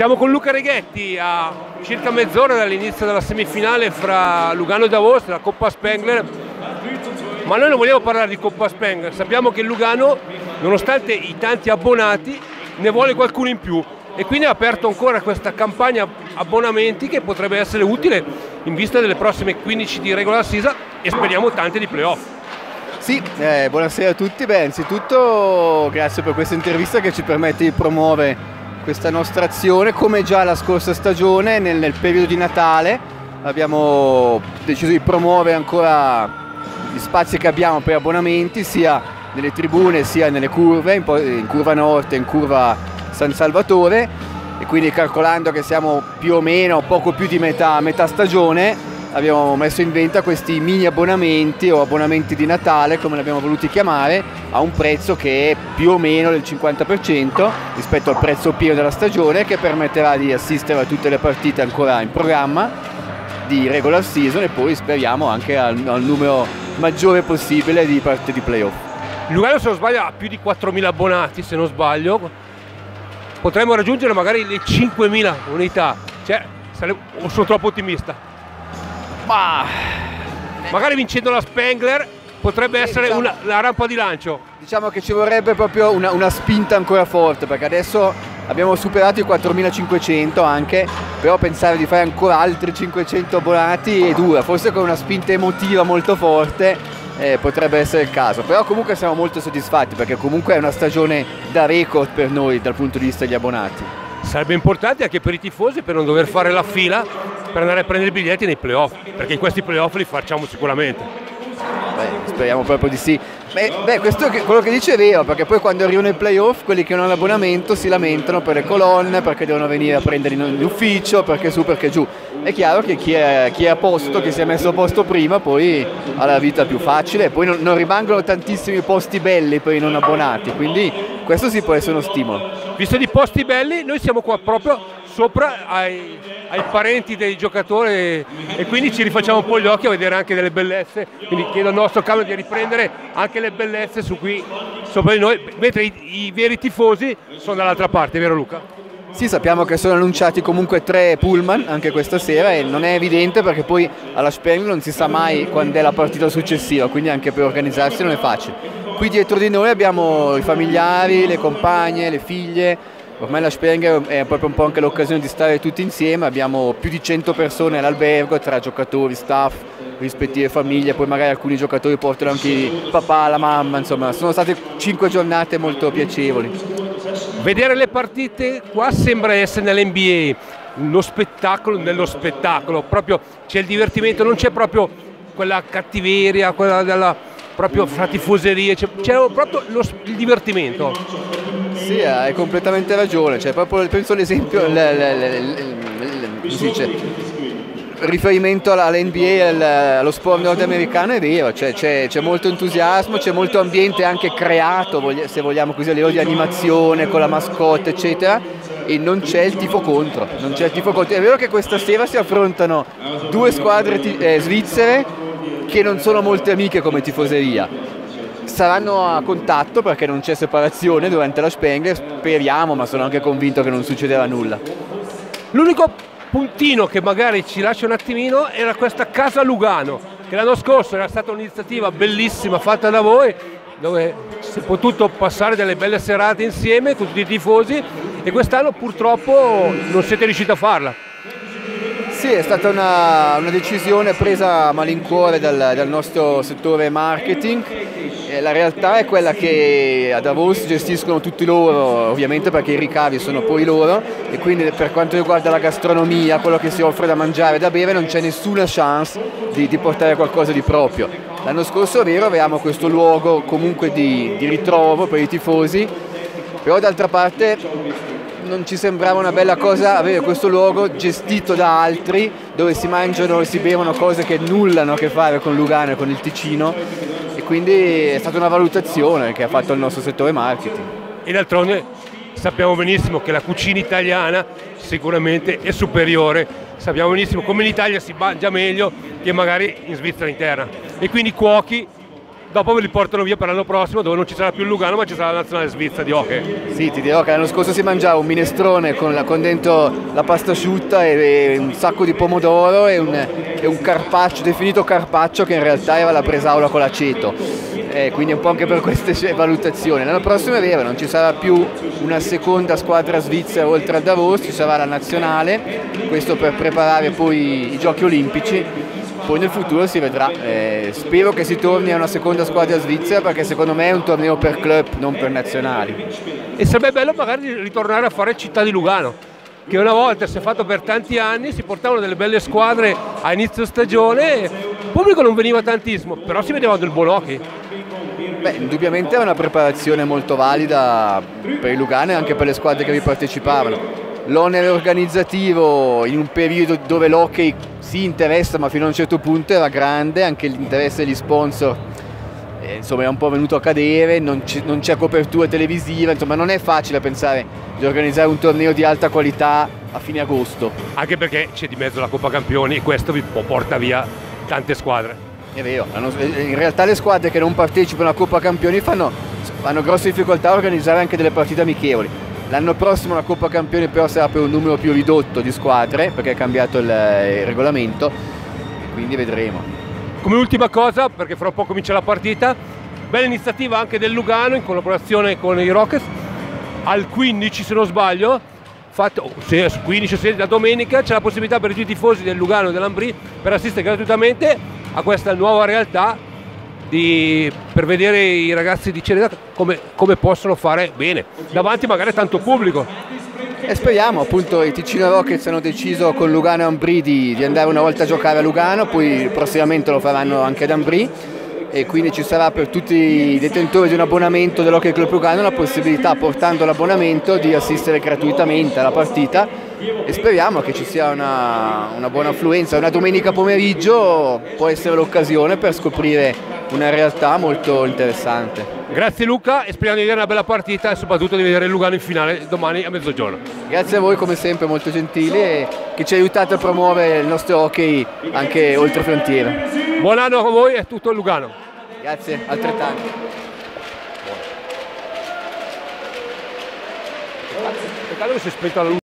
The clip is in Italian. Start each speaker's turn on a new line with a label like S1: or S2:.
S1: Siamo con Luca Reghetti a circa mezz'ora dall'inizio della semifinale fra Lugano e Davos, la Coppa Spengler, ma noi non vogliamo parlare di Coppa Spengler, sappiamo che Lugano, nonostante i tanti abbonati, ne vuole qualcuno in più e quindi ha aperto ancora questa campagna abbonamenti che potrebbe essere utile in vista delle prossime 15 di regular season e speriamo tante di playoff.
S2: Sì, buonasera a tutti. Innanzitutto grazie per questa intervista che ci permette di promuovere questa nostra azione. Come già la scorsa stagione, nel periodo di Natale abbiamo deciso di promuovere ancora gli spazi che abbiamo per abbonamenti sia nelle tribune sia nelle curve, in curva Nord e in curva San Salvatore, e quindi calcolando che siamo più o meno poco più di metà stagione abbiamo messo in vendita questi mini abbonamenti o abbonamenti di Natale, come li abbiamo voluti chiamare, a un prezzo che è più o meno del 50% rispetto al prezzo pieno della stagione, che permetterà di assistere a tutte le partite ancora in programma di regular season e poi speriamo anche al numero maggiore possibile di partite di playoff.
S1: Lugano, se non sbaglio, ha più di 4.000 abbonati, se non sbaglio, potremmo raggiungere magari le 5.000 unità, o sono troppo ottimista? Magari vincendo la Spengler potrebbe essere una rampa di lancio.
S2: Diciamo che ci vorrebbe proprio una spinta ancora forte, perché adesso abbiamo superato i 4.500 anche, però pensare di fare ancora altri 500 abbonati è dura, forse con una spinta emotiva molto forte potrebbe essere il caso, però comunque siamo molto soddisfatti perché comunque è una stagione da record per noi dal punto di vista degli abbonati.
S1: Sarebbe importante anche per i tifosi, per non dover fare la fila per andare a prendere i biglietti nei playoff, perché in questi playoff li facciamo sicuramente.
S2: Speriamo proprio di sì. Questo quello che dice è vero, perché poi quando arrivano i playoff quelli che non hanno l'abbonamento si lamentano per le colonne, perché devono venire a prenderli in ufficio, perché su, perché giù. È chiaro che chi è a posto, che si è messo a posto prima, poi ha la vita più facile e poi non rimangono tantissimi posti belli per i non abbonati, quindi questo sì può essere uno stimolo.
S1: Visto di posti belli, noi siamo qua proprio sopra ai parenti dei giocatori e quindi ci rifacciamo un po' gli occhi a vedere anche delle bellezze, quindi chiedo al nostro camera di riprendere anche le bellezze su qui sopra di noi, mentre i veri tifosi sono dall'altra parte, vero Luca?
S2: Sì, sappiamo che sono annunciati comunque 3 pullman anche questa sera e non è evidente perché poi alla Spengler non si sa mai quando è la partita successiva, quindi anche per organizzarsi non è facile. Qui dietro di noi abbiamo i familiari, le compagne, le figlie. Ormai la Spengler è proprio un po' anche l'occasione di stare tutti insieme, abbiamo più di 100 persone all'albergo tra giocatori, staff, rispettive famiglie, poi magari alcuni giocatori portano anche il papà, la mamma, insomma sono state 5 giornate molto piacevoli.
S1: Vedere le partite qua sembra essere nell'NBA, uno spettacolo nello spettacolo, proprio c'è il divertimento, non c'è proprio quella cattiveria, quella della proprio fra tifoserie, c'è proprio il divertimento.
S2: Sì, hai completamente ragione, cioè proprio penso all'esempio, il riferimento all'NBA, allo sport nordamericano è vero, cioè c'è molto entusiasmo, c'è molto ambiente anche creato, se vogliamo così, a livello di animazione, con la mascotte eccetera, e non c'è il tifo contro, È vero che questa sera si affrontano 2 squadre svizzere che non sono molte amiche come tifoseria, saranno a contatto perché non c'è separazione durante la Spengler, speriamo, ma sono anche convinto che non succederà nulla.
S1: L'unico puntino che magari ci lascia un attimino era questa Casa Lugano, che l'anno scorso era stata un'iniziativa bellissima fatta da voi, dove si è potuto passare delle belle serate insieme con tutti i tifosi, e quest'anno purtroppo non siete riusciti a farla.
S2: Sì, è stata una decisione presa a malincuore dal nostro settore marketing. La realtà è quella che a Davos gestiscono tutti loro, ovviamente perché i ricavi sono poi loro, e quindi per quanto riguarda la gastronomia, quello che si offre da mangiare e da bere, non c'è nessuna chance di portare qualcosa di proprio. L'anno scorso è vero, avevamo questo luogo comunque di ritrovo per i tifosi, però d'altra parte non ci sembrava una bella cosa avere questo luogo gestito da altri, dove si mangiano e si bevono cose che nulla hanno a che fare con Lugano e con il Ticino, e quindi è stata una valutazione che ha fatto il nostro settore marketing.
S1: E d'altronde sappiamo benissimo che la cucina italiana sicuramente è superiore, sappiamo benissimo come in Italia si mangia meglio che magari in Svizzera interna, e quindi i cuochi dopo me li portano via per l'anno prossimo, dove non ci sarà più il Lugano ma ci sarà la nazionale svizzera di hockey.
S2: Sì, ti dirò che l'anno scorso si mangiava un minestrone con dentro la pasta asciutta e un sacco di pomodoro e un carpaccio, definito carpaccio, che in realtà era la bresaola con l'aceto. Quindi un po' anche per queste valutazioni. L'anno prossimo è vero, non ci sarà più una seconda squadra svizzera oltre a Davos, ci sarà la nazionale, questo per preparare poi i giochi olimpici. Poi nel futuro si vedrà, spero che si torni a una seconda squadra svizzera, perché secondo me è un torneo per club, non per nazionali.
S1: E sarebbe bello magari ritornare a fare Città di Lugano, che una volta si è fatto per tanti anni, si portavano delle belle squadre a inizio stagione, il pubblico non veniva tantissimo, però si vedeva del buon hockey.
S2: Beh, indubbiamente è una preparazione molto valida per il Lugano e anche per le squadre che vi partecipavano. L'onere organizzativo in un periodo dove l'hockey si interessa ma fino a un certo punto era grande, anche l'interesse degli sponsor insomma è un po' venuto a cadere, non c'è copertura televisiva, insomma non è facile pensare di organizzare un torneo di alta qualità a fine agosto.
S1: Anche perché c'è di mezzo la Coppa Campioni e questo vi porta via tante squadre.
S2: È vero, in realtà le squadre che non partecipano alla Coppa Campioni hanno grosse difficoltà a organizzare anche delle partite amichevoli. L'anno prossimo la Coppa Campioni però sarà per un numero più ridotto di squadre, perché è cambiato il regolamento, quindi vedremo.
S1: Come ultima cosa, perché fra un po' comincia la partita, bella iniziativa anche del Lugano in collaborazione con i Rockets, al 15 se non sbaglio, 15 o 16 la domenica, c'è la possibilità per i tifosi del Lugano e dell'Ambrì per assistere gratuitamente a questa nuova realtà per vedere i ragazzi di Cereda come possono fare bene, davanti magari a tanto pubblico.
S2: E speriamo, appunto i Ticino Rockets hanno deciso con Lugano e Ambrì di andare una volta a giocare a Lugano, poi prossimamente lo faranno anche ad Ambrì, e quindi ci sarà per tutti i detentori di un abbonamento dell'Hockey Club Lugano la possibilità, portando l'abbonamento, di assistere gratuitamente alla partita, e speriamo che ci sia una buona affluenza. Una domenica pomeriggio può essere l'occasione per scoprire una realtà molto interessante.
S1: Grazie Luca, e speriamo di vedere una bella partita e soprattutto di vedere il Lugano in finale domani a mezzogiorno.
S2: Grazie a voi come sempre, molto gentili, e che ci aiutate a promuovere il nostro hockey anche oltre frontiera.
S1: Buon anno a voi e a tutto il Lugano.
S2: Grazie, altrettanto.
S1: Peccato che si è spenta la luce.